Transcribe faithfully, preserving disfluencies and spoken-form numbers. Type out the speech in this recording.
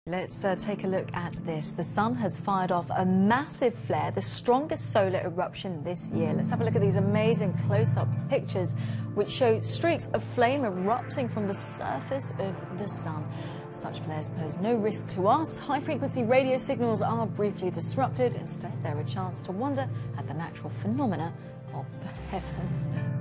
Let's uh, take a look at this. The sun has fired off a massive flare, the strongest solar eruption this year. Let's have a look at these amazing close-up pictures which show streaks of flame erupting from the surface of the sun. Such flares pose no risk to us. High-frequency radio signals are briefly disrupted. Instead, they're a chance to wonder at the natural phenomena of the heavens.